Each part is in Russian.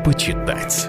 почитать.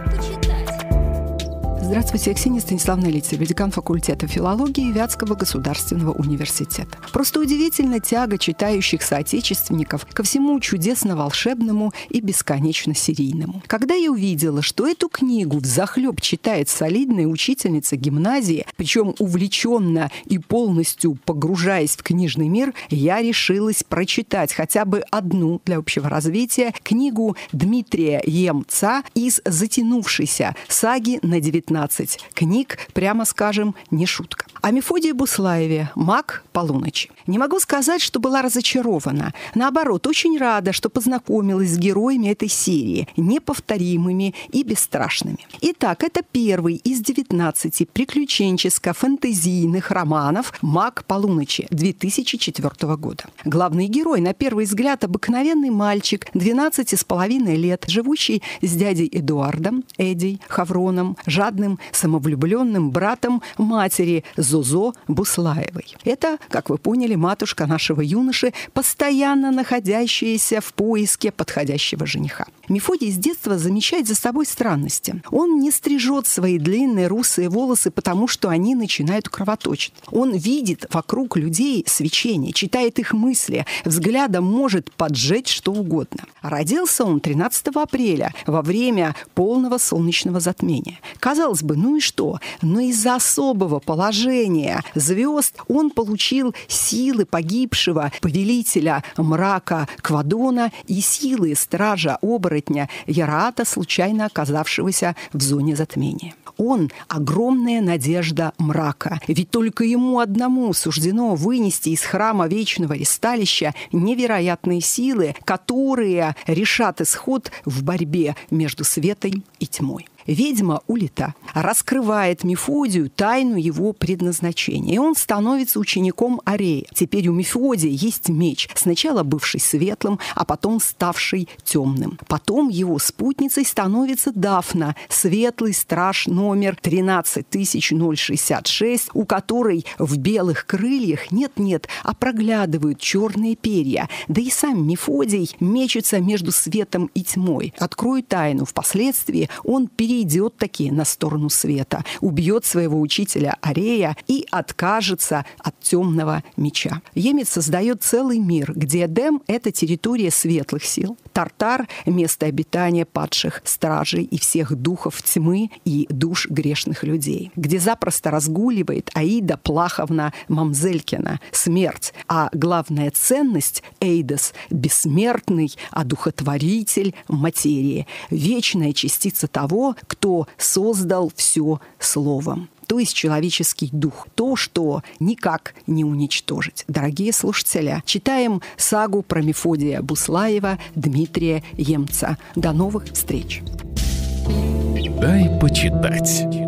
Здравствуйте, я Ксения Станиславовна Лицева, декан факультета филологии Вятского государственного университета. Просто удивительна тяга читающих соотечественников ко всему чудесно-волшебному и бесконечно серийному. Когда я увидела, что эту книгу взахлеб читает солидная учительница гимназии, причем увлеченно и полностью погружаясь в книжный мир, я решилась прочитать хотя бы одну для общего развития книгу Дмитрия Емца из затянувшейся саги на 19 книг, прямо скажем, не шутка. О Мефодии Буслаеве «Маг полуночи». Не могу сказать, что была разочарована. Наоборот, очень рада, что познакомилась с героями этой серии, неповторимыми и бесстрашными. Итак, это первый из 19 приключенческо-фэнтезийных романов «Маг полуночи» 2004 года. Главный герой, на первый взгляд, обыкновенный мальчик, 12,5 лет, живущий с дядей Эдуардом, Эдей Хавроном, жадным, самовлюбленным братом матери Зозо Буслаевой. Это, как вы поняли, матушка нашего юноши, постоянно находящаяся в поиске подходящего жениха. Мефодий с детства замечает за собой странности. Он не стрижет свои длинные русые волосы, потому что они начинают кровоточить. Он видит вокруг людей свечение, читает их мысли, взглядом может поджечь что угодно. Родился он 13 апреля, во время полного солнечного затмения. Казалось бы, ну и что? Но из-за особого положения звезд он получил силы погибшего повелителя мрака Квадона и силы стража оборотня Яраата, случайно оказавшегося в зоне затмения. Он – огромная надежда мрака, ведь только ему одному суждено вынести из храма вечного ристалища невероятные силы, которые решат исход в борьбе между светом и тьмой. Ведьма Улита раскрывает Мефодию тайну его предназначения, и он становится учеником Арея. Теперь у Мефодия есть меч, сначала бывший светлым, а потом ставший темным. Потом его спутницей становится Дафна, светлый страж номер 13066, у которой в белых крыльях нет-нет, а проглядывают черные перья. Да и сам Мефодий мечется между светом и тьмой. Открою тайну, впоследствии он перейдет таки на сторону света, убьет своего учителя Арея и откажется от темного меча. Емец создает целый мир, где Эдем – это территория светлых сил, Тартар – место обитания падших стражей и всех духов тьмы и душ грешных людей, где запросто разгуливает Аида Плаховна Мамзелькина – смерть, а главная ценность – Эйдос – бессмертный одухотворитель материи, вечная частица того, кто создал все словом, то есть человеческий дух, то, что никак не уничтожить. Дорогие слушатели, читаем сагу про Мефодия Буслаева Дмитрия Емца. До новых встреч! Дай почитать.